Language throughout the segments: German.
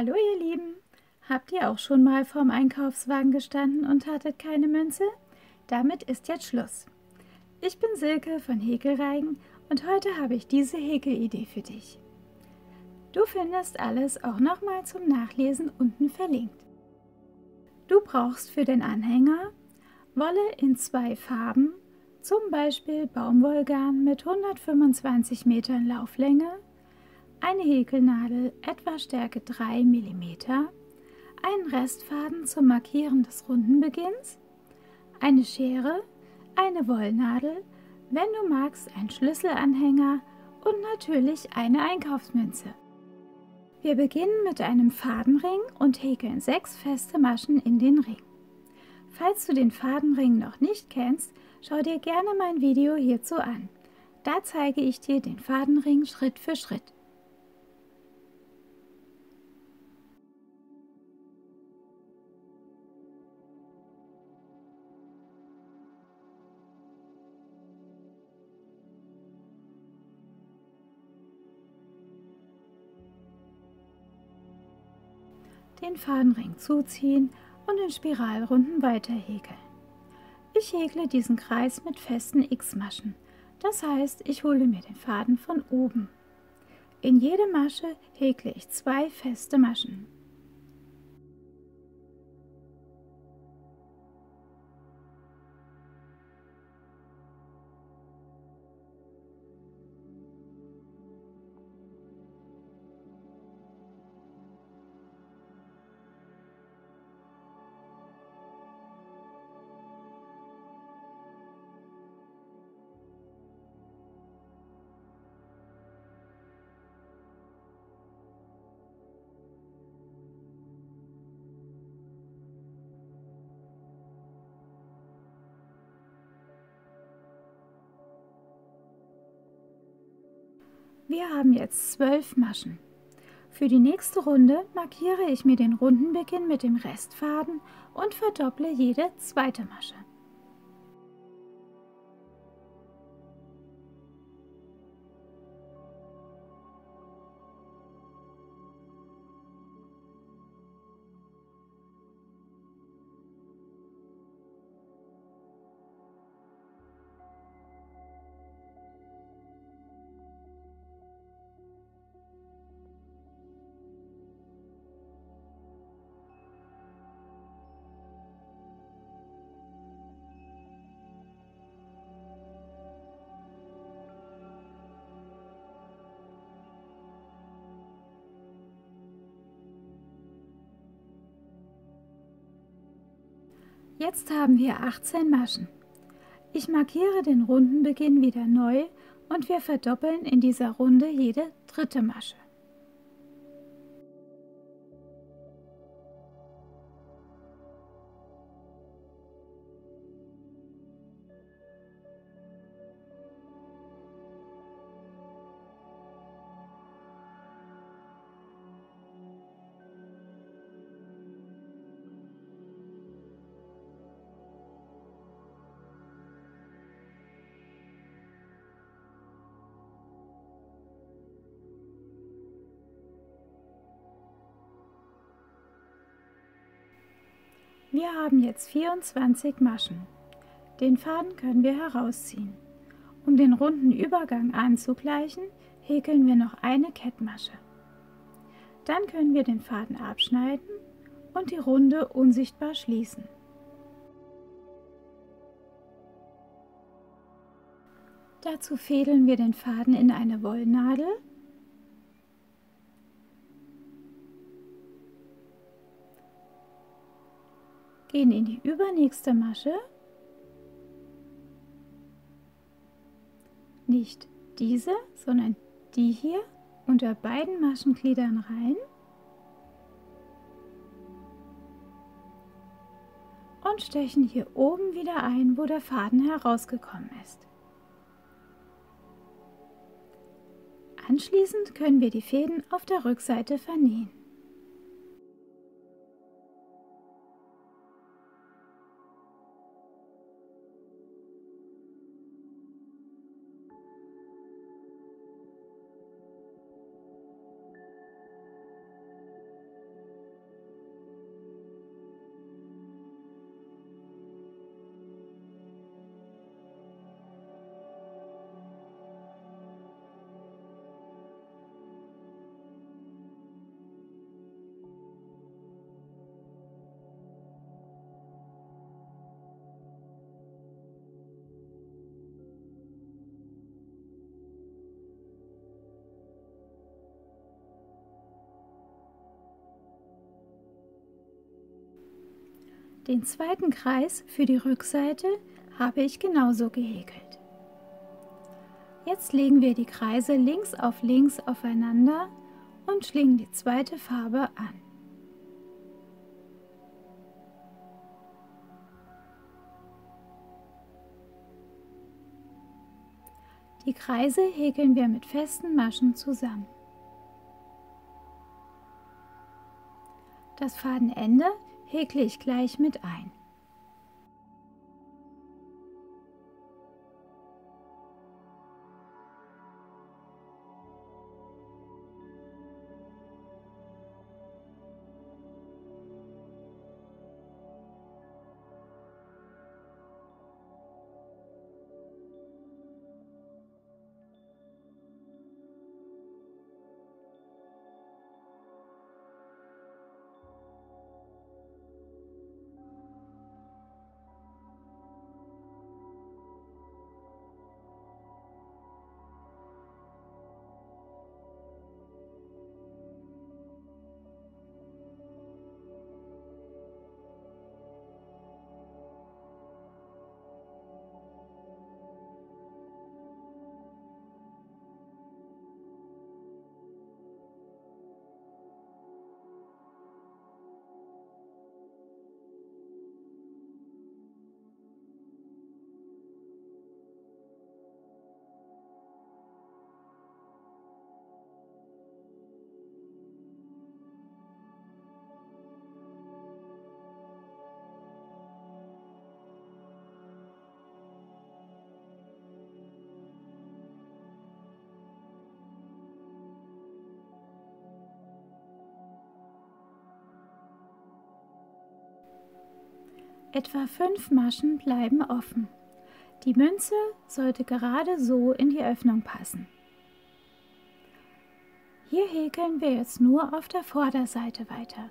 Hallo ihr Lieben! Habt ihr auch schon mal vorm Einkaufswagen gestanden und hattet keine Münze? Damit ist jetzt Schluss. Ich bin Silke von Häkelreigen und heute habe ich diese Häkelidee für dich. Du findest alles auch nochmal zum Nachlesen unten verlinkt. Du brauchst für den Anhänger Wolle in 2 Farben, zum Beispiel Baumwollgarn mit 125 Metern Lauflänge, eine Häkelnadel etwa Stärke 3 mm, einen Restfaden zum Markieren des Rundenbeginns, eine Schere, eine Wollnadel, wenn du magst ein Schlüsselanhänger und natürlich eine Einkaufsmünze. Wir beginnen mit einem Fadenring und häkeln 6 feste Maschen in den Ring. Falls du den Fadenring noch nicht kennst, schau dir gerne mein Video hierzu an. Da zeige ich dir den Fadenring Schritt für Schritt. Den Fadenring zuziehen und in Spiralrunden weiter häkeln. Ich häkle diesen Kreis mit festen X-Maschen, das heißt, ich hole mir den Faden von oben. In jede Masche häkle ich 2 feste Maschen. Wir haben jetzt 12 Maschen. Für die nächste Runde markiere ich mir den Rundenbeginn mit dem Restfaden und verdopple jede zweite Masche. Jetzt haben wir 18 Maschen. Ich markiere den Rundenbeginn wieder neu und wir verdoppeln in dieser Runde jede dritte Masche. Wir haben jetzt 24 Maschen. Den Faden können wir herausziehen. Um den runden Übergang anzugleichen, häkeln wir noch eine Kettmasche. Dann können wir den Faden abschneiden und die Runde unsichtbar schließen. Dazu fädeln wir den Faden in eine Wollnadel . Gehen in die übernächste Masche, nicht diese, sondern die hier unter beiden Maschengliedern rein und stechen hier oben wieder ein, wo der Faden herausgekommen ist. Anschließend können wir die Fäden auf der Rückseite vernähen. Den zweiten Kreis für die Rückseite habe ich genauso gehäkelt. Jetzt legen wir die Kreise links auf links aufeinander und schlingen die zweite Farbe an. Die Kreise häkeln wir mit festen Maschen zusammen. Das Fadenende häkle ich gleich mit ein. Etwa 5 Maschen bleiben offen. Die Münze sollte gerade so in die Öffnung passen. Hier häkeln wir jetzt nur auf der Vorderseite weiter.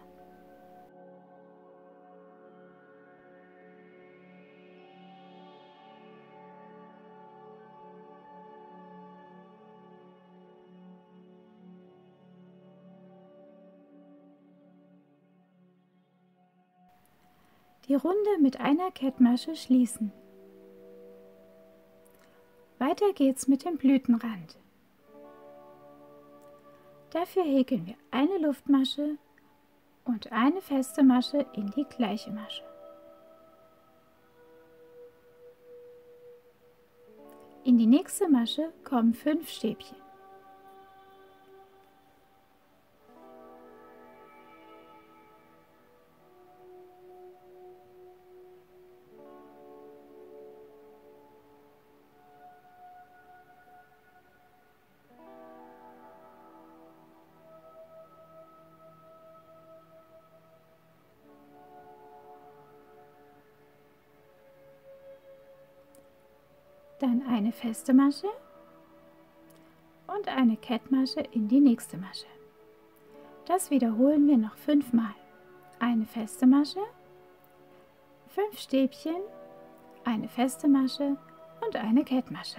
Die Runde mit einer Kettmasche schließen. Weiter geht's mit dem Blütenrand. Dafür häkeln wir eine Luftmasche und eine feste Masche in die gleiche Masche. In die nächste Masche kommen 5 Stäbchen. Dann eine feste Masche und eine Kettmasche in die nächste Masche. Das wiederholen wir noch 5 Mal. Eine feste Masche, 5 Stäbchen, eine feste Masche und eine Kettmasche.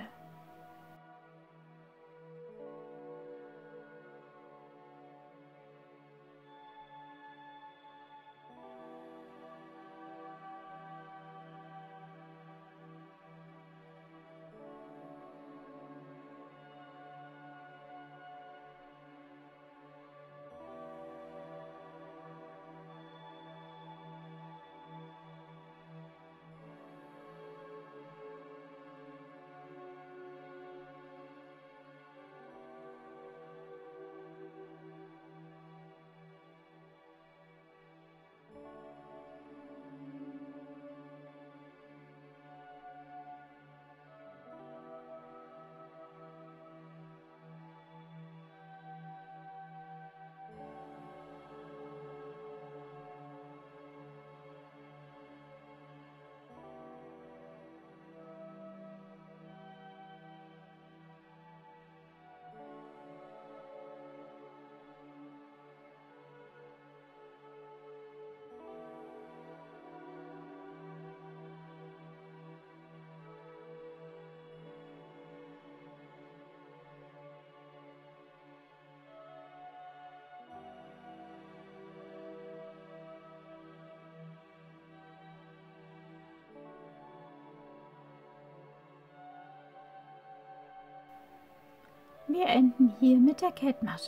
Wir enden hier mit der Kettmasche.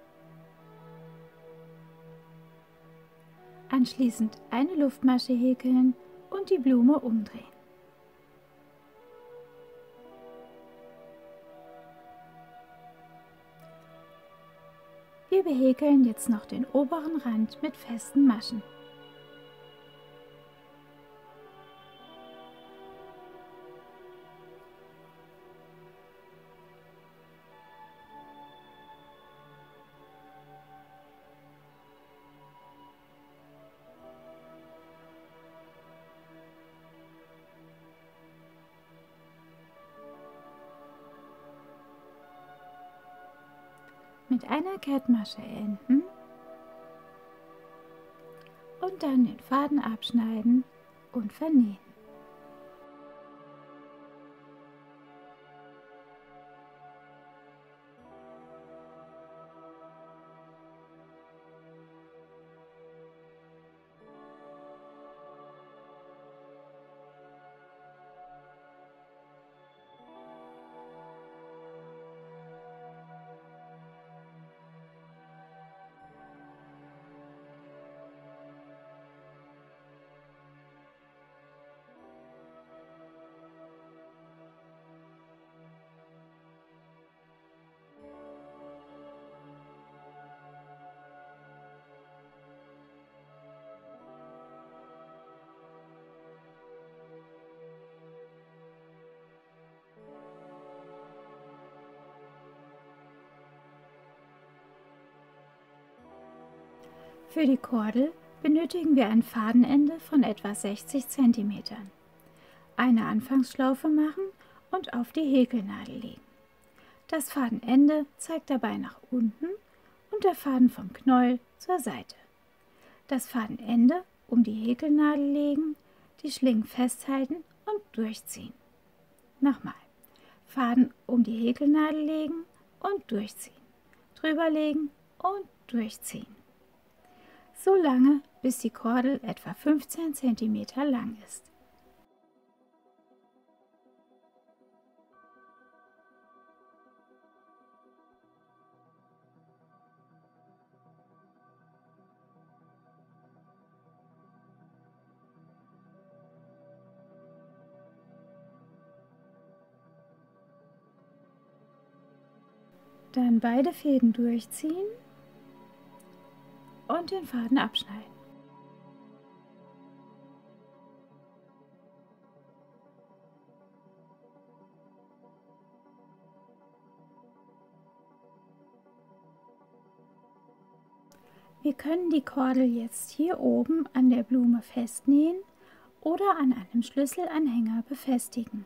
Anschließend eine Luftmasche häkeln und die Blume umdrehen. Wir behäkeln jetzt noch den oberen Rand mit festen Maschen. Mit einer Kettmasche enden und dann den Faden abschneiden und vernähen. Für die Kordel benötigen wir ein Fadenende von etwa 60 cm. Eine Anfangsschlaufe machen und auf die Häkelnadel legen. Das Fadenende zeigt dabei nach unten und der Faden vom Knäuel zur Seite. Das Fadenende um die Häkelnadel legen, die Schlingen festhalten und durchziehen. Nochmal. Faden um die Häkelnadel legen und durchziehen. Drüberlegen und durchziehen. So lange, bis die Kordel etwa 15 cm lang ist. Dann beide Fäden durchziehen und den Faden abschneiden. Wir können die Kordel jetzt hier oben an der Blume festnähen oder an einem Schlüsselanhänger befestigen.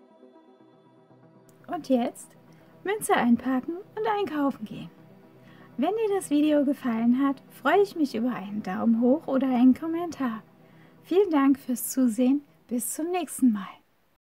Und jetzt Münze einpacken und einkaufen gehen. Wenn dir das Video gefallen hat, freue ich mich über einen Daumen hoch oder einen Kommentar. Vielen Dank fürs Zusehen. Bis zum nächsten Mal.